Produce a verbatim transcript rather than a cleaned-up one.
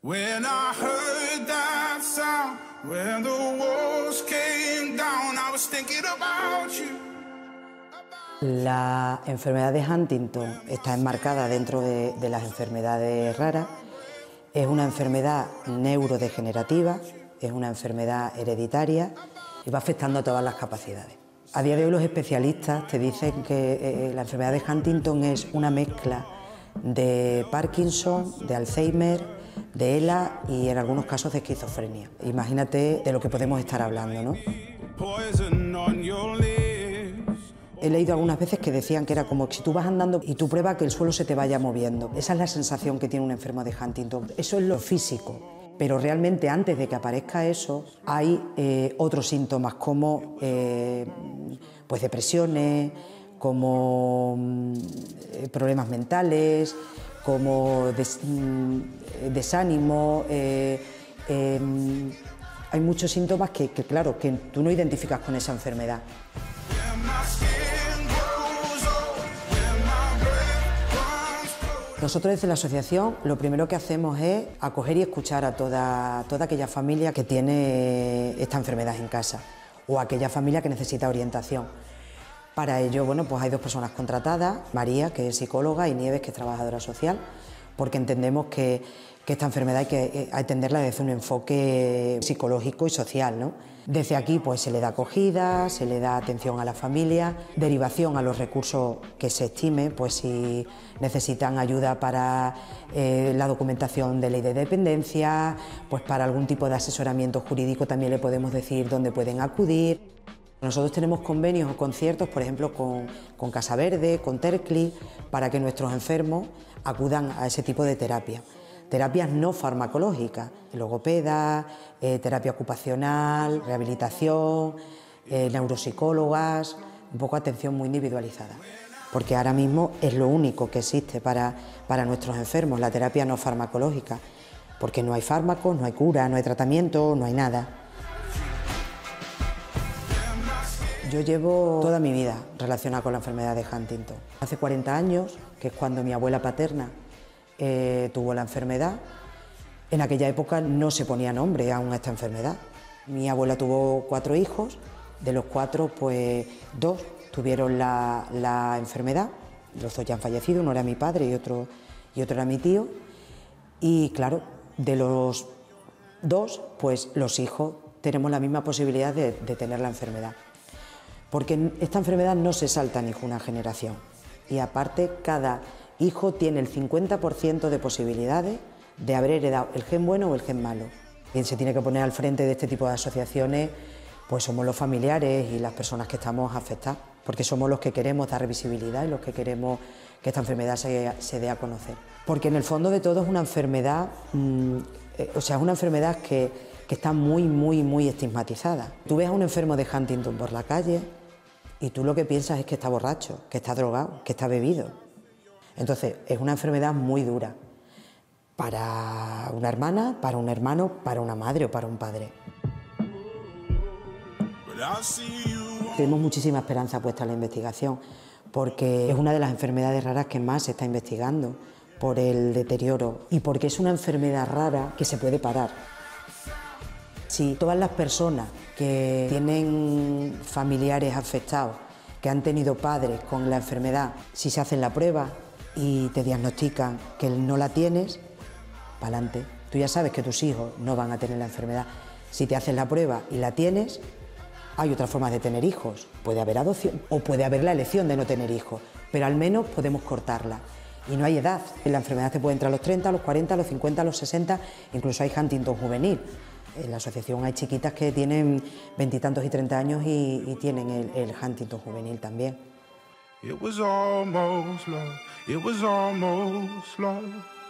When I heard that sound, when the walls came down, I was thinking about you. La enfermedad de Huntington está enmarcada dentro de, de las enfermedades raras. Es una enfermedad neurodegenerativa, es una enfermedad hereditaria y va afectando a todas las capacidades. A día de hoy los especialistas te dicen que eh, la enfermedad de Huntington es una mezcla de Parkinson, de Alzheimer, de ELA y en algunos casos de esquizofrenia. Imagínate de lo que podemos estar hablando, ¿no? He leído algunas veces que decían que era como si tú vas andando y tú pruebas que el suelo se te vaya moviendo. Esa es la sensación que tiene un enfermo de Huntington. Eso es lo físico, pero realmente antes de que aparezca eso hay eh, otros síntomas como eh, pues depresiones, como eh, problemas mentales, como des, desánimo. Eh, eh, hay muchos síntomas que, que, claro, que tú no identificas con esa enfermedad. Nosotros desde la asociación lo primero que hacemos es acoger y escuchar a toda, toda aquella familia que tiene esta enfermedad en casa o aquella familia que necesita orientación. Para ello, bueno, pues hay dos personas contratadas, María, que es psicóloga, y Nieves, que es trabajadora social, porque entendemos que, que esta enfermedad hay que atenderla desde un enfoque psicológico y social, ¿no? Desde aquí pues se le da acogida, se le da atención a la familia, derivación a los recursos que se estime, pues si necesitan ayuda para eh, la documentación de ley de dependencia, pues para algún tipo de asesoramiento jurídico también le podemos decir dónde pueden acudir. Nosotros tenemos convenios o conciertos, por ejemplo, con, con Casa Verde, con Tercli, para que nuestros enfermos acudan a ese tipo de terapia. Terapias no farmacológicas, logopeda, eh, terapia ocupacional, rehabilitación, eh, neuropsicólogas, un poco atención muy individualizada. Porque ahora mismo es lo único que existe para, para nuestros enfermos, la terapia no farmacológica, porque no hay fármacos, no hay cura, no hay tratamiento, no hay nada. Yo llevo toda mi vida relacionada con la enfermedad de Huntington. Hace cuarenta años, que es cuando mi abuela paterna eh, tuvo la enfermedad, en aquella época no se ponía nombre aún a esta enfermedad. Mi abuela tuvo cuatro hijos, de los cuatro, pues dos tuvieron la, la enfermedad, los dos ya han fallecido, uno era mi padre y otro, y otro era mi tío, y claro, de los dos, pues los hijos tenemos la misma posibilidad de, de tener la enfermedad. Porque esta enfermedad no se salta en ninguna generación y aparte cada hijo tiene el cincuenta por ciento de posibilidades de haber heredado el gen bueno o el gen malo. Quien se tiene que poner al frente de este tipo de asociaciones pues somos los familiares y las personas que estamos afectadas, porque somos los que queremos dar visibilidad y los que queremos que esta enfermedad se, se dé a conocer. Porque en el fondo de todo es una enfermedad, mmm, eh, o sea, es una enfermedad que, que está muy, muy, muy estigmatizada. Tú ves a un enfermo de Huntington por la calle y tú lo que piensas es que está borracho, que está drogado, que está bebido. Entonces, es una enfermedad muy dura para una hermana, para un hermano, para una madre o para un padre. Tenemos muchísima esperanza puesta en la investigación, porque es una de las enfermedades raras que más se está investigando por el deterioro y porque es una enfermedad rara que se puede parar. Si todas las personas que tienen familiares afectados, que han tenido padres con la enfermedad, si se hacen la prueba y te diagnostican que no la tienes, para adelante. Tú ya sabes que tus hijos no van a tener la enfermedad. Si te haces la prueba y la tienes, hay otras formas de tener hijos. Puede haber adopción o puede haber la elección de no tener hijos, pero al menos podemos cortarla. Y no hay edad. La enfermedad te puede entrar a los treinta, a los cuarenta, a los cincuenta, a los sesenta, incluso hay Huntington juvenil. En la asociación hay chiquitas que tienen veintitantos y treinta años y, y tienen el, el Huntington juvenil también. It was almost love, it was almost love.